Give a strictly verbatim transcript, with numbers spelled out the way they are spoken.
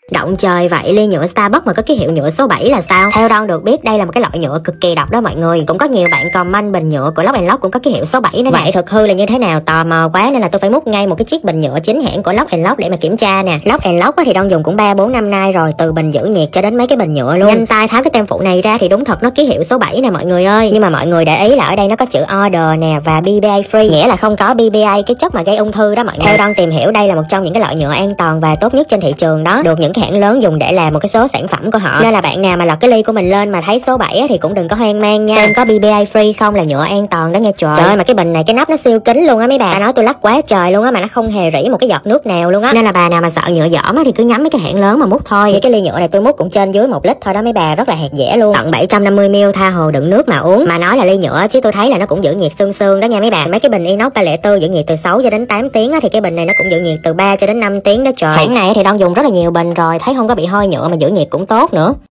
Động trời vậy, ly nhựa Starbucks mà có ký hiệu nhựa số bảy là sao? Theo Don được biết đây là một cái loại nhựa cực kỳ độc đó mọi người. Cũng có nhiều bạn comment bình nhựa của Lock and Lock cũng có ký hiệu số bảy nữa. Vậy thực hư là như thế nào? Tò mò quá nên là tôi phải múc ngay một cái chiếc bình nhựa chính hãng của Lock and Lock để mà kiểm tra nè. Lock and Lock thì Don dùng cũng ba bốn năm nay rồi, từ bình giữ nhiệt cho đến mấy cái bình nhựa luôn. Nhanh tay tháo cái tem phụ này ra thì đúng thật nó ký hiệu số bảy nè mọi người ơi. Nhưng mà mọi người để ý là ở đây nó có chữ order nè và bê bê a free, nghĩa là không có bê bê a, cái chất mà gây ung thư đó mọi người. Theo Don tìm hiểu đây là một trong những cái loại nhựa an toàn và tốt nhất trên thị trường đó, được những cái hãng lớn dùng để làm một cái số sản phẩm của họ. Nên là bạn nào mà lật cái ly của mình lên mà thấy số bảy thì cũng đừng có hoang mang nha. Xem có bê bê a free không là nhựa an toàn đó nha. Trời, trời ơi, mà cái bình này cái nắp nó siêu kín luôn á mấy bà. Ta nói tôi lắc quá trời luôn á mà nó không hề rỉ một cái giọt nước nào luôn á. Nên là bà nào mà sợ nhựa dỏm thì cứ nhắm mấy cái hãng lớn mà múc thôi. Vậy cái ly nhựa này tôi múc cũng trên dưới một lít thôi đó mấy bà, rất là hạt dẻ luôn. Tận bảy trăm năm mươi mi li lít tha hồ đựng nước mà uống. Mà nói là ly nhựa chứ tôi thấy là nó cũng giữ nhiệt xương xương đó nha mấy bà. Mấy cái bình inox ba không bốn giữ nhiệt từ sáu cho đến tám tiếng á, thì cái bình này nó cũng giữ nhiệt từ ba cho đến năm tiếng đó trời. Hãng này thì Don dùng rất là nhiều bình rồi, thấy không có bị hôi nhựa mà giữ nhiệt cũng tốt nữa.